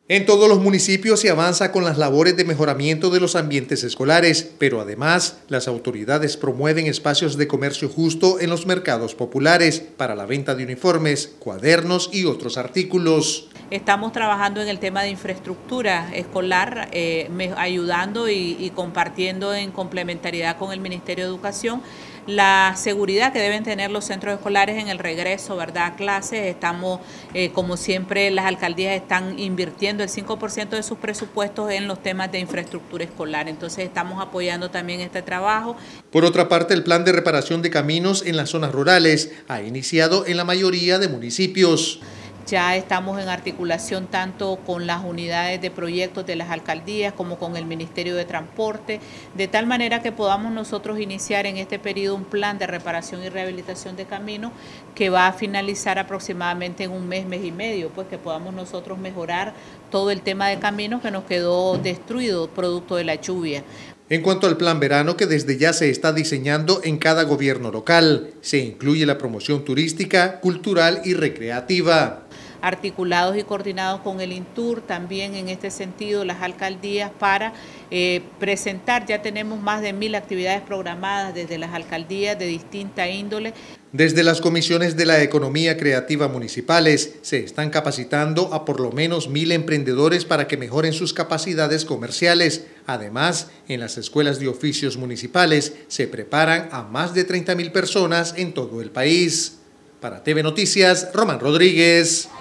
En todos los municipios se avanza con las labores de mejoramiento de los ambientes escolares, pero además las autoridades promueven espacios de comercio justo en los mercados populares para la venta de uniformes, cuadernos y otros artículos. Estamos trabajando en el tema de infraestructura escolar, ayudando y compartiendo en complementariedad con el Ministerio de Educación la seguridad que deben tener los centros escolares en el regreso, ¿verdad?, a clases. Estamos, como siempre, las alcaldías están invirtiendo el 5% de sus presupuestos en los temas de infraestructura escolar. Entonces estamos apoyando también este trabajo. Por otra parte, el plan de reparación de caminos en las zonas rurales ha iniciado en la mayoría de municipios. Ya estamos en articulación tanto con las unidades de proyectos de las alcaldías como con el Ministerio de Transporte, de tal manera que podamos nosotros iniciar en este periodo un plan de reparación y rehabilitación de caminos que va a finalizar aproximadamente en un mes, mes y medio, pues que podamos nosotros mejorar todo el tema de caminos que nos quedó destruido producto de la lluvia. En cuanto al plan verano que desde ya se está diseñando en cada gobierno local, se incluye la promoción turística, cultural y recreativa. Articulados y coordinados con el INTUR, también en este sentido las alcaldías para presentar, ya tenemos más de 1000 actividades programadas desde las alcaldías de distinta índole. Desde las comisiones de la economía creativa municipales se están capacitando a por lo menos 1000 emprendedores para que mejoren sus capacidades comerciales. Además, en las escuelas de oficios municipales se preparan a más de 30.000 personas en todo el país. Para TV Noticias, Román Rodríguez.